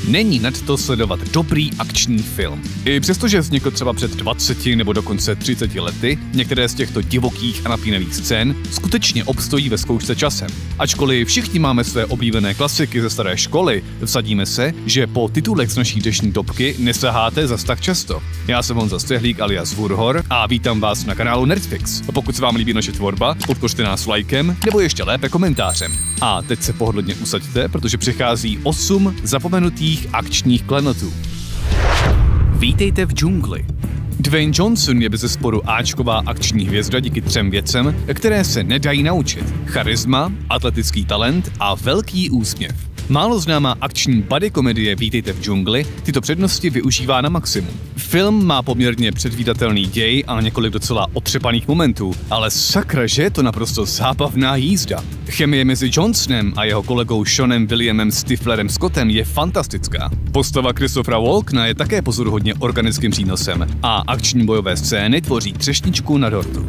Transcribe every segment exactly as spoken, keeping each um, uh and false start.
Není nad to sledovat dobrý akční film. I přestože vznikl třeba před dvaceti nebo dokonce třiceti lety, některé z těchto divokých a napínavých scén skutečně obstojí ve zkoušce časem. Ačkoliv všichni máme své oblíbené klasiky ze staré školy, vsadíme se, že po titulech z naší dnešní topky nesaháte zas tak často. Já jsem Honza Stehlík alias Vurhor a vítám vás na kanálu Nerdfix. Pokud se vám líbí naše tvorba, podpořte nás lajkem nebo ještě lépe komentářem. A teď se pohodlně usaďte, protože přichází osm zapomenutých akčních klenotů. Vítejte v džungli. Dwayne Johnson je bezesporu áčková akční hvězda díky třem věcem, které se nedají naučit. Charisma, atletický talent a velký úsměv. Málo známá akční buddy komedie Vítejte v džungli tyto přednosti využívá na maximum. Film má poměrně předvídatelný děj a několik docela otřepaných momentů, ale sakra, že je to naprosto zábavná jízda. Chemie mezi Johnsonem a jeho kolegou Seanem Williamem Stiflerem Scottem je fantastická. Postava Christophera Walkena je také pozoruhodně organickým přínosem a akční bojové scény tvoří třešničku na dortu.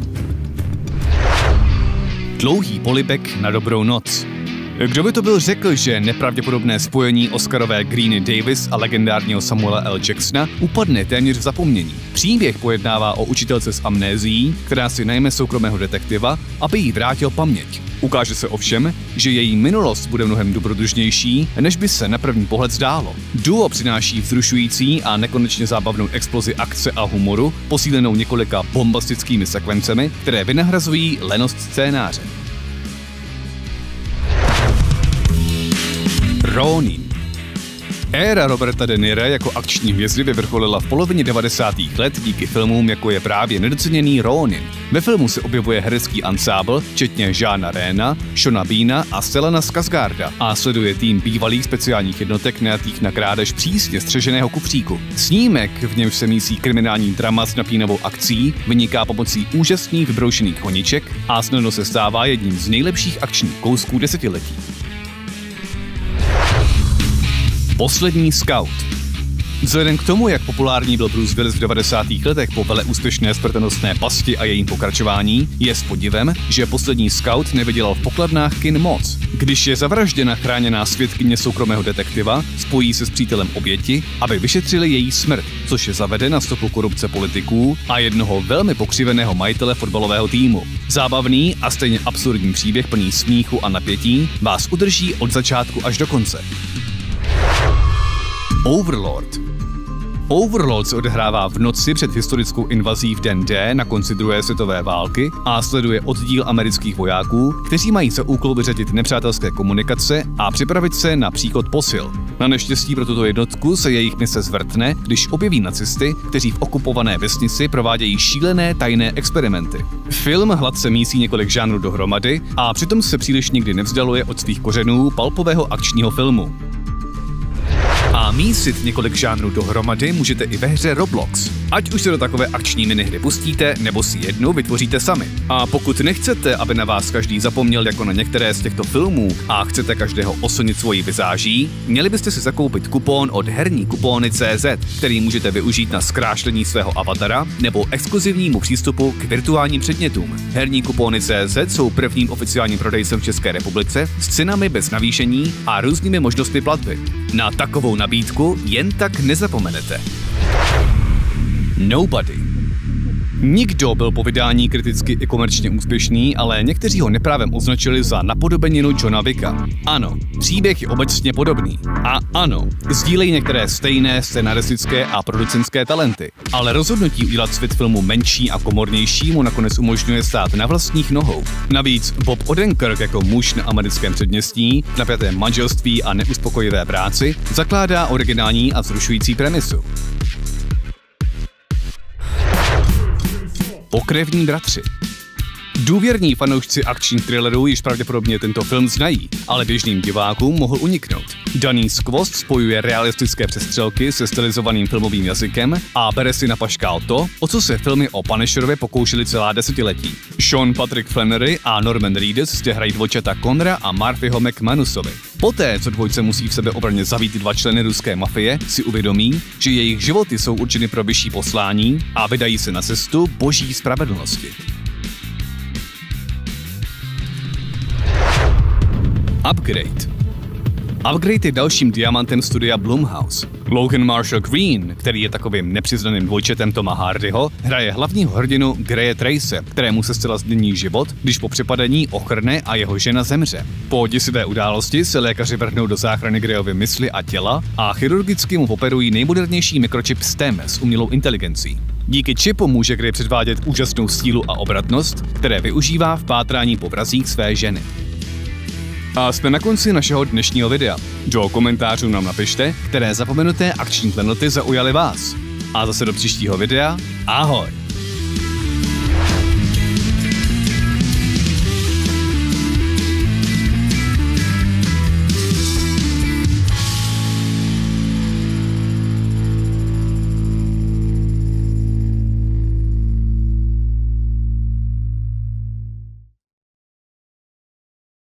Dlouhý polibek na dobrou noc. Kdo by to byl řekl, že nepravděpodobné spojení Oscarové Greeny Davis a legendárního Samuela L. Jacksona upadne téměř v zapomnění. Příběh pojednává o učitelce s amnézií, která si najme soukromého detektiva, aby jí vrátil paměť. Ukáže se ovšem, že její minulost bude mnohem dobrodružnější, než by se na první pohled zdálo. Duo přináší vzrušující a nekonečně zábavnou explozi akce a humoru, posílenou několika bombastickými sekvencemi, které vynahrazují lenost scénáře. Ronin. Éra Roberta De Nira jako akční hvězdy vyvrcholila v polovině devadesátých let díky filmům, jako je právě nedoceněný Ronin. Ve filmu se objevuje herecký ansábl, včetně Jeana Rena, Seana Beana a Stellana Skarsgarda a sleduje tým bývalých speciálních jednotek najatých na krádež přísně střeženého kufříku. Snímek, v němž se mísí kriminální drama s napínavou akcí, vyniká pomocí úžasných vybroušených koniček a snadno se stává jedním z nejlepších akčních kousků desetiletí. Poslední scout. Vzhledem k tomu, jak populární byl Bruce Willis v devadesátých letech po veleúspěšné smrtonosné pasti a jejím pokračování, je s podivem, že Poslední scout nevydělal v pokladnách kin moc. Když je zavražděna chráněná svědkyně soukromého detektiva, spojí se s přítelem oběti, aby vyšetřili její smrt, což je zavede na stopu korupce politiků a jednoho velmi pokřiveného majitele fotbalového týmu. Zábavný a stejně absurdní příběh plný smíchu a napětí vás udrží od začátku až do konce. Overlord. Overlord se odehrává v noci před historickou invazí v den D na konci druhé světové války a sleduje oddíl amerických vojáků, kteří mají za úkol vyřadit nepřátelské komunikace a připravit se na příchod posil. Na neštěstí pro tuto jednotku se jejich mise zvrtne, když objeví nacisty, kteří v okupované vesnici provádějí šílené tajné experimenty. Film hladce mísí několik žánrů dohromady a přitom se příliš nikdy nevzdaluje od svých kořenů palpového akčního filmu. A mísit několik žánrů dohromady můžete i ve hře Roblox. Ať už se do takové akční minihry pustíte, nebo si jednu vytvoříte sami. A pokud nechcete, aby na vás každý zapomněl jako na některé z těchto filmů a chcete každého oslnit svojí vizáží, měli byste si zakoupit kupón od herní kupóny tečka cé zet, který můžete využít na zkrášlení svého avatara nebo exkluzivnímu přístupu k virtuálním předmětům. Herní kupóny tečka cé zet jsou prvním oficiálním prodejcem v České republice s cenami bez navýšení a různými možnostmi platby. Na takovou nabídku jen tak nezapomenete. Nobody. Nikdo byl po vydání kriticky i komerčně úspěšný, ale někteří ho neprávem označili za napodobeninu Johna Wicka. Ano, příběh je obecně podobný. A ano, sdílejí některé stejné scenaristické a producentské talenty. Ale rozhodnutí udělat svět filmu menší a komornější mu nakonec umožňuje stát na vlastních nohou. Navíc Bob Odenkirk jako muž na americkém předměstí, napjatém manželství a neuspokojivé práci zakládá originální a vzrušující premisu. Pokrevní bratři. Důvěrní fanoušci akčních thrillerů již pravděpodobně tento film znají, ale běžným divákům mohl uniknout. Daný skvost spojuje realistické přestřelky se stylizovaným filmovým jazykem a bere si na paškál to, o co se filmy o Punisherovi pokoušeli celá desetiletí. Sean Patrick Flanery a Norman Reedus zde hrají dvojčata Connora a Murphyho McManusovi. Poté, co dvojce musí v sebe obrně zabít dva členy ruské mafie, si uvědomí, že jejich životy jsou určeny pro vyšší poslání a vydají se na cestu boží spravedlnosti. Upgrade. Upgrade je dalším diamantem studia Blumhouse. Logan Marshall Green, který je takovým nepřiznaným dvojčetem Toma Hardyho, hraje hlavního hrdinu Greje Trace, kterému se zcela změní život, když po přepadení ochrne a jeho žena zemře. Po děsivé události se lékaři vrhnou do záchrany Greyovy mysli a těla a chirurgicky mu operují nejmodernější mikročip S T E M s umělou inteligencí. Díky čipu může Grey předvádět úžasnou sílu a obratnost, které využívá v pátrání po vrazích své ženy. A jsme na konci našeho dnešního videa. Do komentářů nám napište, které zapomenuté akční klenoty zaujaly vás. A zase do příštího videa. Ahoj!